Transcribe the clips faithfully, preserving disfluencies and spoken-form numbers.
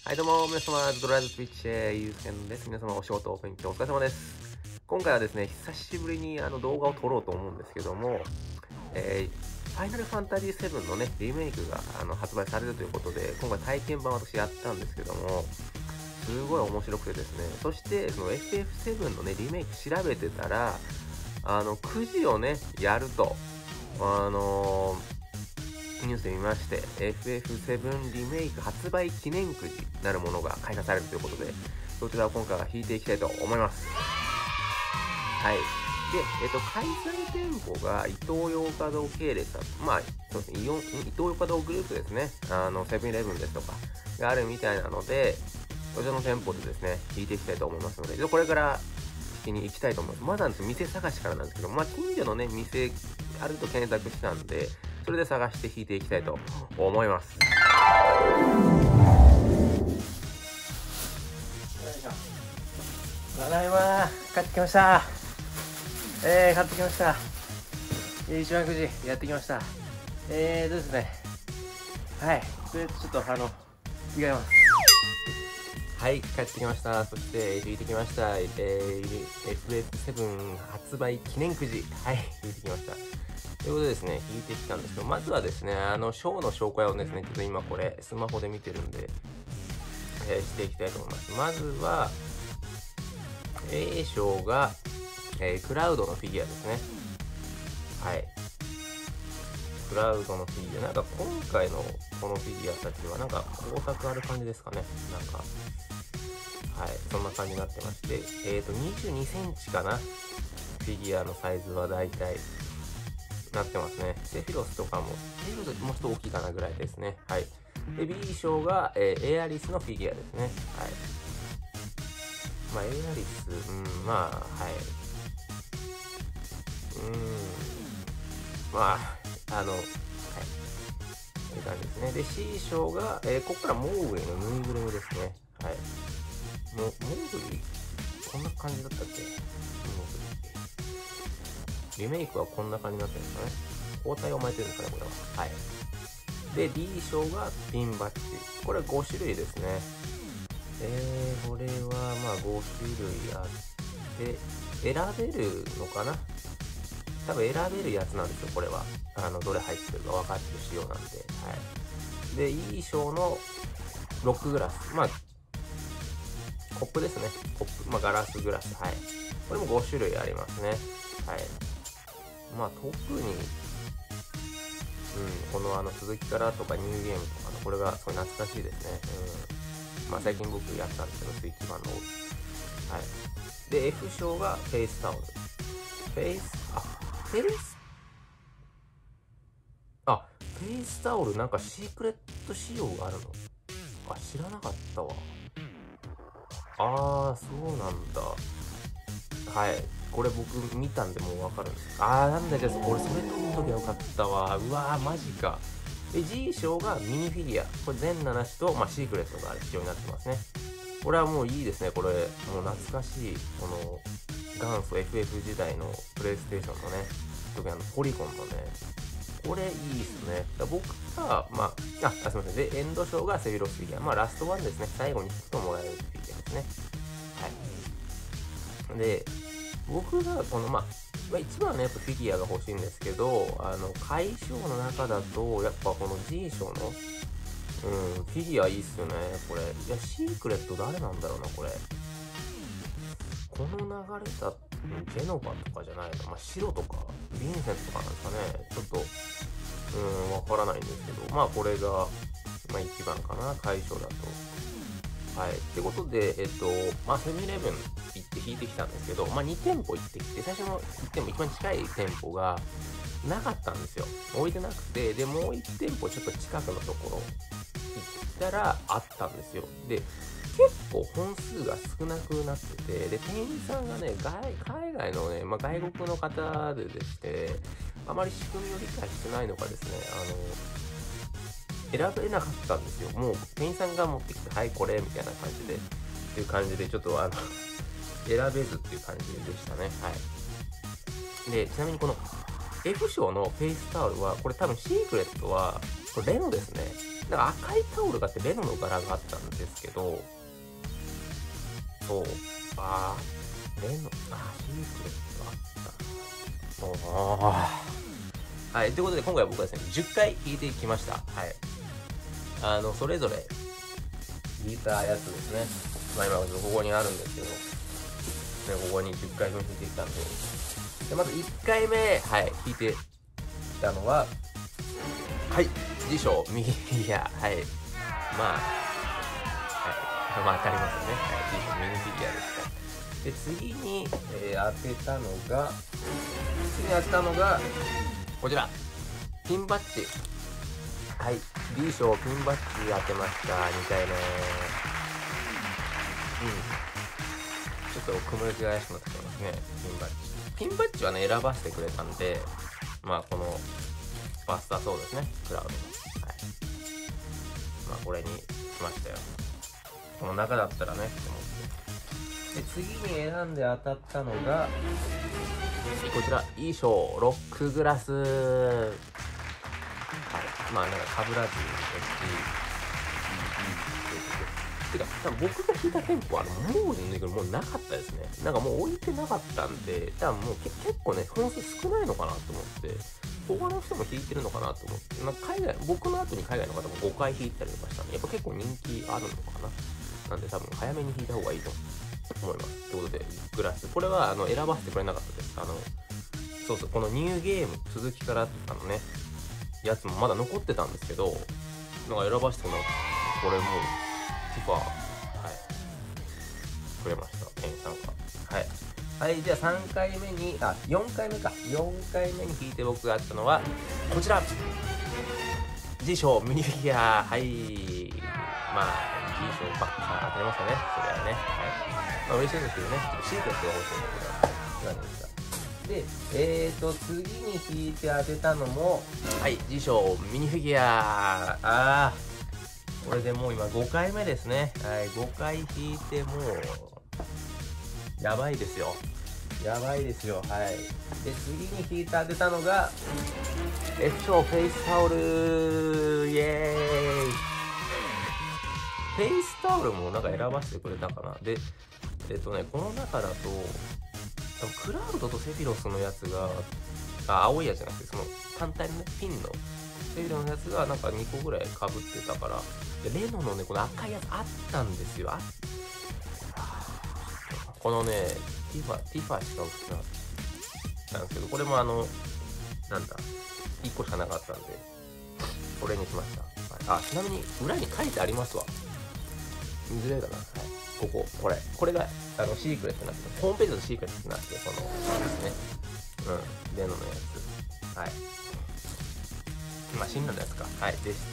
はい、どうも、皆様、ドライブスピッチへ、ゆうすけんです。皆様、お仕事、お勉強、お疲れ様です。今回はですね、久しぶりにあの動画を撮ろうと思うんですけども、えー、ファイナルファンタジーセブンのね、リメイクがあの発売されるということで、今回体験版私やったんですけども、すごい面白くてですね、そして、その エフエフセブン のね、リメイク調べてたら、あの、くじをね、やると、あのーニュースで見まして、エフエフセブン リメイク発売記念くじなるものが開催されるということで、そちらを今回は引いていきたいと思います。はい。で、えっと、開催店舗がイトーヨーカドー系列だと、まあ、そうですね、イオン、イトーヨーカドーグループですね。あの、セブンイレブンですとか、があるみたいなので、そちらの店舗でですね、引いていきたいと思いますので、これから引きに行きたいと思います。まだ店探しからなんですけど、まあ、近所のね、店あると検索したんで、それで探して引いていきたいと思います。ただいまー、買ってきました。えー、買ってきました。一番くじやってきました。えーとですね、はい、それちょっとあの、着替えます。はい、帰ってきました。そして、引いてきました。えー、エフエフセブン 発売記念くじ。はい、引いてきました。ということでですね、引いてきたんですけど、まずはですね、あの、ショーの紹介をですね、ちょっと今これ、スマホで見てるんで、えー、していきたいと思います。まずは、A 賞が、えー、クラウドのフィギュアですね。はい。クラウドのフィギュア。なんか今回のこのフィギュアたちは、なんか光沢ある感じですかね。なんか、はい、そんな感じになってまして、えっと、にじゅうにセンチかな。フィギュアのサイズはだいたいなってますね。セフィロスとかも、セフィロスもうちょっと大きいかなぐらいですね。はい。で、B 賞が、えー、エアリスのフィギュアですね。はい。まあ、エアリス、うん、まあ、はい。うーん、まあ、あの、はい。という感じですね。で、C 賞が、えー、ここからモーグリのぬいぐるみですね。はい。も、モーグリこんな感じだったっけ？モーグリ。リメイクはこんな感じになってるんですかね。包帯を巻いてるんですかね、これは。はい。で、D 賞がピンバッジ。これはご種類ですね。えー、これはまあご種類あって、選べるのかな？多分選べるやつなんですよ、これは。あの、どれ入ってるか分かってる仕様なんで。はい。で、E 賞のロックグラス。まあ、コップですね。コップ。まあ、ガラスグラス。はい。これもご種類ありますね。はい。まあ、特に、うん、このあの、続きからとかニューゲームとかの、これがすごい懐かしいですね。うん。まあ、最近僕やったんですけど、スイッチ版の。はい。で、F 賞がフェイスタオル。フェイス、あ、フェイス、あ、フェイスタオルなんかシークレット仕様があるの？あ、知らなかったわ。あー、そうなんだ。はい。これ僕見たんでもうわかるんです。あー、なんだじゃあ、俺それ撮っときゃよかったわ。うわー、マジか。で、G 賞がミニフィギュア。これ全なな種と、まあ、シークレットがある仕様になってますね。これはもういいですね。これ、もう懐かしい、この、元祖 エフエフ 時代のプレイステーションのね、特にあの、ポリゴンのね、これいいっすね。だ僕が、まあ、あ、あすみません。で、エンドショーがセビロスフィギュア。まあ、ラストワンですね。最後に引くともらえるフィギュアですね。はい。で、僕がこの、まあ、まあ、一番ね、やっぱフィギュアが欲しいんですけど、あの、解消の中だと、やっぱこの G 賞の、うん、フィギュアいいっすよね、これ。いや、シークレット誰なんだろうな、これ。この流れだと、ジェノバとかじゃないの？まあ、白とか、ヴィンセントとかなんですかね。ちょっと、うーん、わからないんですけど、まあ、これが、まあ、一番かな、解消だと。はい。ってことで、えっと、まあ、セブンイレブン行って引いてきたんですけど、まあ、に店舗行ってきて、最初のいってんも一番近い店舗がなかったんですよ。置いてなくて、で、もういち店舗ちょっと近くのところ行ったらあったんですよ。で、結構本数が少なくなってて、で、店員さんがね、外海外のね、まあ、外国の方ででして、あまり仕組みを理解してないのかですね、あの、選べなかったんですよ。もう店員さんが持ってきて、はい、これ、みたいな感じで、っていう感じで、ちょっとあの選べずっていう感じでしたね。はい。で、ちなみにこの F 賞のフェイスタオルは、これ多分シークレットは、これレノですね。 なんか赤いタオルがあってレノの柄があったんですけど、そう、あー、レノ、あー、シークレットあった。おー。はい、ということで今回は僕はですね、じゅっかい引いてきました。はい。あの、それぞれ引いたやつですね。まあ今、ここにあるんですけど、ね、ここにじゅっかいぶん引いてきたんで。で、まずいっかいめ、はい、引いてきたのは、はい、辞書、右フィギュア、はい。まあ、はい、まあ当たりますよね。はい、辞書、右フィギュアですか。で、次に、えー、当てたのが、次に当てたのが、こちら、ピンバッジ。はい、D 賞ピンバッジ当てました。にかいめ。うん。ちょっと雲行きが怪しくなってきますね、ピンバッジ。ピンバッジはね、選ばせてくれたんで、まあこの、バスターソードですね、クラウドの。はい。まあこれにしましたよ。この中だったらね、と思って。で、次に選んで当たったのが、こちら、いい賞、ロックグラス。はい。まあなんかかぶらずに、てか、多分僕が引いた店舗は、あの、もうね、もうなかったですね。なんかもう置いてなかったんで、多分もう結構ね、本数少ないのかなと思って、他の人も引いてるのかなと思って、まあ、海外、僕の後に海外の方もごかい引いたりとかしたんで、やっぱ結構人気あるのかな。なんで多分早めに引いた方がいいと思います。ということで、グラス。これはあの選ばせてくれなかったです。あの、そうそう、このニューゲーム、続きからあのね、やつもまだ残ってたんですけど、なんか選ばせてもらって、これもう、ティファー、はい、くれました。店員さんが。はい。はい、じゃあさんかいめに、あ、よんかいめか。よんかいめに引いて僕があったのは、こちら。G 賞ミニフィギュア。はい。まあ、G 賞ばっか当たりましたね。それはね。はい。まあ嬉しいんですけどね。ちょっとシークレットが欲しいんですけど、何ですか。で、えーと、次に引いて当てたのも、はい、辞書ミニフィギュア。あー、これでもう今ごかいめですね。はい、ごかい引いてもう、やばいですよ。やばいですよ。はい。で、次に引いて当てたのが、F 賞フェイスタオル。イエーイ。フェイスタオルもなんか選ばせてくれたかな。で、えっとね、この中だと、クラウドとセフィロスのやつが、あ、青いやつじゃなくて、その単体のね、ピンのセフィロスのやつがなんかにこぐらい被ってたから、でレノのね、この赤いやつあったんですよ。あこのね、ティファ、ティファしか売ってなかったんですけど、これもあの、なんだ、いっこしかなかったんで、これにしました。はい、あ、ちなみに裏に書いてありますわ。見づらいかな。はい。ここ、これ。これが、あの、シークレットになってます。ホームページのシークレットになって、この、ですね。うん。レノのやつ。はい。まあ、シンナのやつか。はい。でした。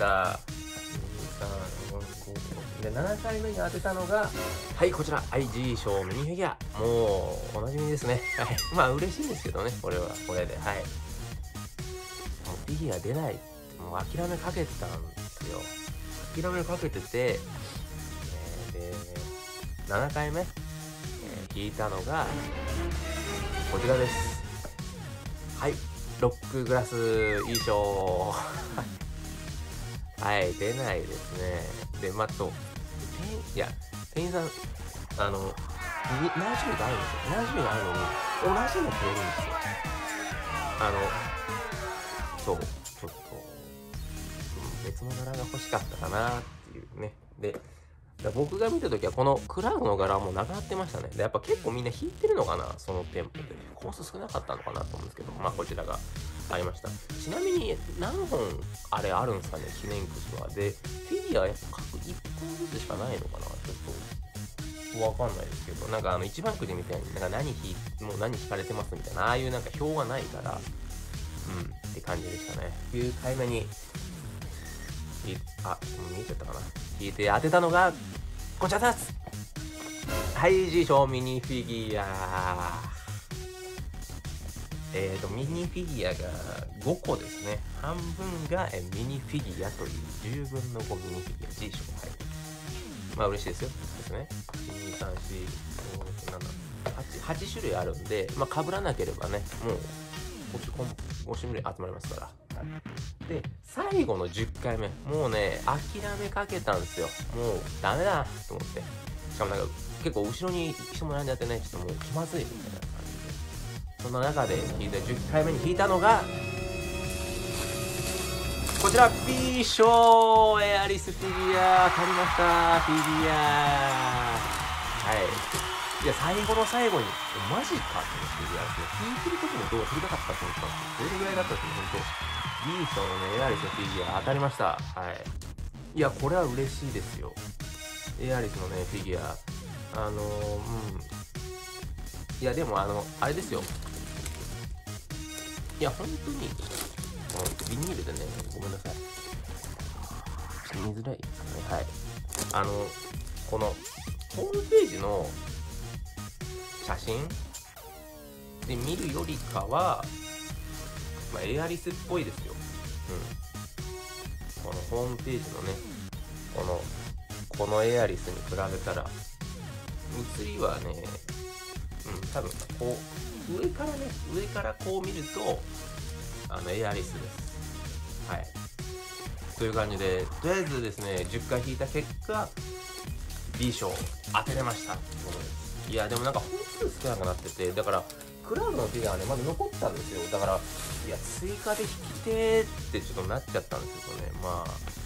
に、さん、よん、ご、で、ななかいめに当てたのが、はい、こちら。アイジー 賞ミニフィギュア。もう、おなじみですね。はい。まあ、嬉しいんですけどね。これは、これで。はい。もう、フィギュア出ないって、もう諦めかけてたんですよ。諦めかけてて、でななかいめ、えー、引いたのがこちらです。はい、ロックグラスいい賞。はい、出ないですね。で、まあと、店員、いや、店員さん、あの、何種類かあるんですよ。何種類かあるのに、同じのくれるんですよ。あの、そう、ちょっと、うん、別の柄が欲しかったかなっていうね。で、僕が見たときはこのクラウドの柄もなくなってましたね。で、やっぱ結構みんな引いてるのかな、その店舗で。コース少なかったのかなと思うんですけど、まあこちらがありました。ちなみに何本あれあるんですかね、記念くじは。で、フィギュアやっぱ各いっぽんずつしかないのかな、ちょっとわかんないですけど、なんかあの一番くじみたいになんか何引い、もう何引かれてますみたいな、ああいうなんか表がないから、うん、って感じでしたね。きゅうかいめに、あ、見えちゃったかな。引いて当てたのが、こちらです。はい、G 賞ミニフィギュア。えーと、ミニフィギュアがごこですね。半分がえミニフィギュアというじゅうぶんのごミニフィギュア G 賞。はい。まあ嬉しいですよ。ですね。いち、に、さん、よん、ご、ろく、なな、はち、はち種類あるんで、まあ被らなければね、もうご種ご種類集まりますから。で、最後のじゅっかいめ、もうね、諦めかけたんですよ。もうダメだと思って。しかもなんか結構後ろに人も並んじゃってね、ちょっともう気まずいみたいな感じで。そんな中で引いたじゅっかいめに引いたのが、こちら、B 賞エアリスフィギュア、当たりました、フィギュア。はい。いや、最後の最後に、マジかってフィギュアですね。引いてる時もどう振りたかったと思ったんですよ。それぐらいだったんですよ、ほんと。B 賞のね、エアリスのフィギュア当たりました。はい。いや、これは嬉しいですよ。エアリスのね、フィギュア。あのー、うん。いや、でも、あの、あれですよ。いや、本当に、ビニールでね、ごめんなさい。ちょっと見づらいですかね。はい。あの、この、ホームページの写真で見るよりかは、まあ、エアリスっぽいですよ。うん。このホームページのね、この、このエアリスに比べたら、写りはね、うん、多分、こう、上からね、上からこう見ると、あの、エアリスです。はい。という感じで、とりあえずですね、じゅっかい引いた結果、B 賞当てれましたってことです。いや、でもなんか本数少なくなってて、だから、クラウドのフィギュアはね、まだ残ったんですよ。だから、いや、追加で引きてーってちょっとなっちゃったんですけどね、まあ、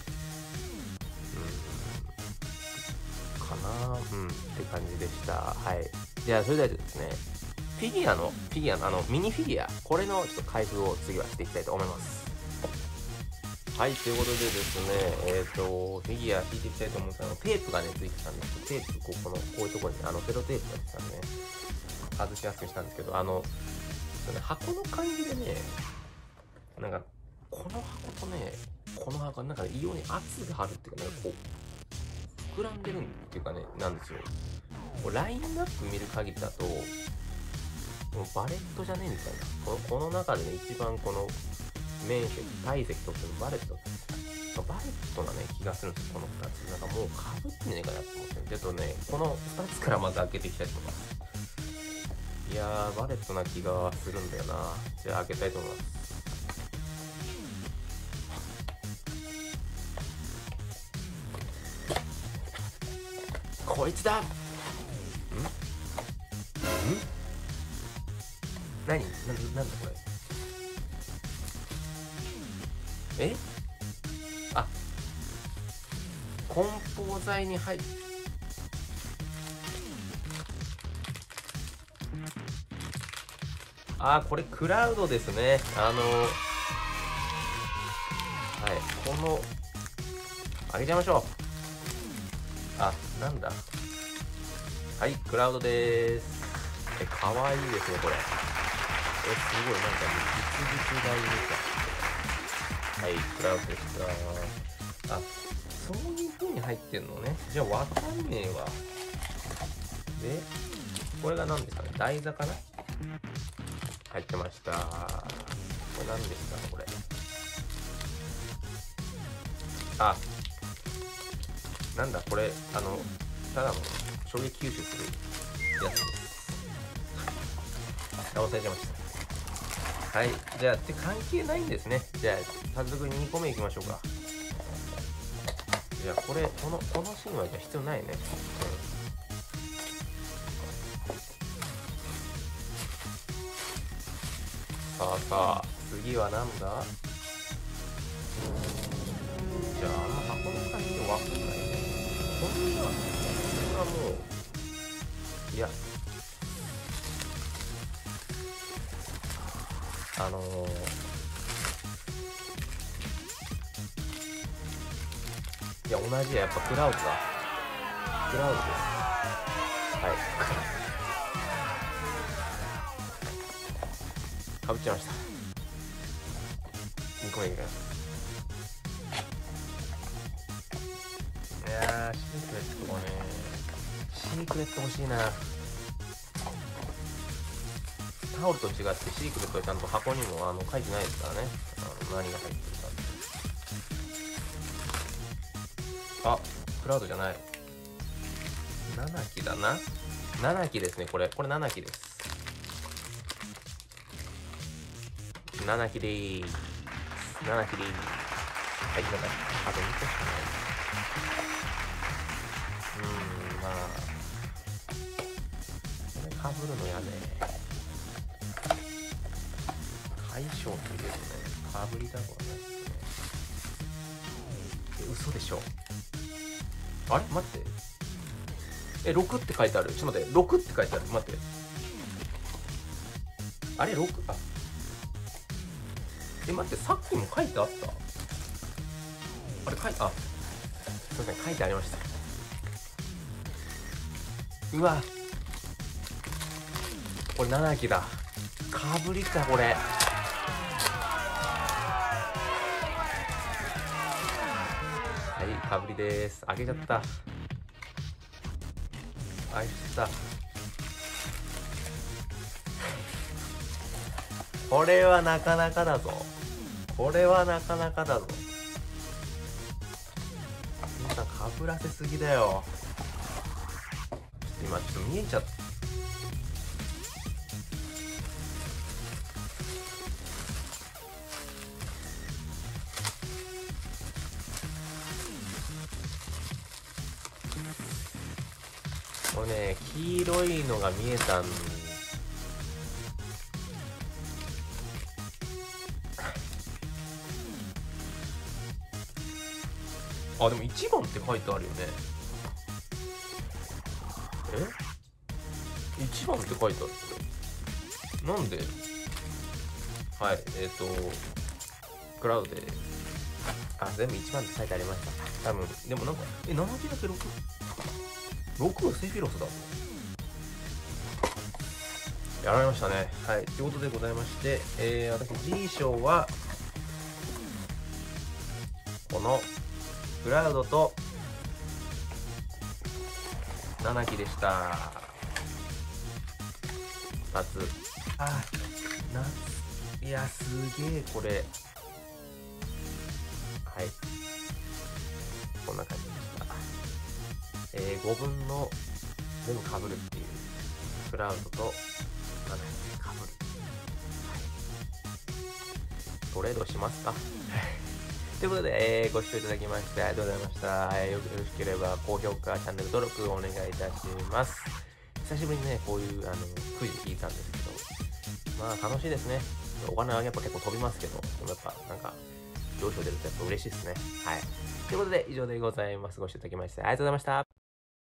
うん、かなー、うん、って感じでした。はい。じゃあ、それではですね、フィギュアの、フィギュアのあの、ミニフィギュア、これのちょっと開封を次はしていきたいと思います。はい、ということでですね、えっ、ー、と、フィギュア引いていきたいと思うんですけど、テープがね、ついてたんですけど、テープ、ここの、こういうところに、あの、セロテープがついてたんでね、外しやすくしたんですけど、あの、箱の感じでね、なんか、この箱とね、この箱、なんか異様に圧があるっていうか、なんかこう、膨らんでるっていうかね、なんですよ。こうラインナップ見る限りだと、もうバレットじゃねえみたいな。この、この中でね、一番この、面積、体積としてのバレット。バレットなね、気がするんですよ、このふたつ。なんかもうかぶってねえかなと思って。ちょっとね、このふたつからまず開けていきたいと思います。いやー、バレットな気がするんだよな。じゃあ開けたいと思います。こいつだ。んん何な、なんだこれ。えあ、梱包材に入っあー、これクラウドですね。あのー、はい、この開けちゃいましょう。あ、なんだ、はい、クラウドでーす。え、かわいいですね、これ。え、すごい、なんか実物大みたい。はい、クラウドでした。あ、そういう風に入ってんのね。じゃあわかんねえわ。で、これが何ですかね、台座かな、入ってました。これ何ですかね、これ。あ、なんだ、これ、あの、ただの衝撃吸収するやつです。あ、忘れちゃいました。はい、じゃあ、って関係ないんですね。じゃあ、早速にこめいきましょうか。じゃあ、これ、この、このシーンはじゃあ必要ないね。うん、さあさあ、次はなんだ。じゃあ、あんま箱の感じでわかんないね。こんな、こんなもう、いや、あのー、いや、同じや、やっぱクラウドだ。クラウドです。はい。かぶっちゃいました。にこめいきます。いやー、シークレットもね、シークレット欲しいな。タオルと違ってシークレットはちゃんと箱にもあの書いてないですからね。あの何が入ってるか。あ、クラウドじゃない。ななきだな。ななきですね、これ。これななきです。 ななきでーす。ななきでーす。はい、ななき。あとにこしかない。うーん、まあ。これかぶるのやね。解消って言うとね、かぶりたくはないですね。え、嘘でしょ。あれ待って。え、ろくって書いてある。ちょっと待って。ろくって書いてある。待って。あれ、ろく、あ。え、待って、さっきも書いてあった。あれ、書いて、あ、すいません、書いてありました。うわ。これななきだ。かぶりか、これ。はい、かぶりです。あげちゃった。あげちゃった。これはなかなかだぞ。これはなかなかだぞ。みんなかぶらせすぎだよ。ちょっと今ちょっと見えちゃった。これね、黄色いのが見えたんあ、でもいちばんって書いてあるよね。え ?いち 番って書いてあるこれ。なんではい、えっ、ー、と、クラウドで、あ、全部いちばんって書いてありました。多分、でもなんか、え、ななきだけ ろく?ろく はセフィロスだぞ。やられましたね。はい。ということでございまして、えー、私 G 賞は、この、クラウドと、ななきでした。夏。あ、夏。いや、すげえ、これ。はい。こんな感じでした。えー、ごぶんの全部かぶるっていう、クラウドと、ななきでかぶる。はい。トレードしますかということで、えー、ご視聴いただきましてありがとうございました。えー、よろしければ高評価、チャンネル登録お願いいたします。久しぶりにね、こういうあのクイズ聞いたんですけど、まあ楽しいですね。お金はやっぱ結構飛びますけど、でもやっぱなんか、上昇出るとやっぱ嬉しいですね。はい。ということで、以上でございます。ご視聴いただきましてありがとうございました。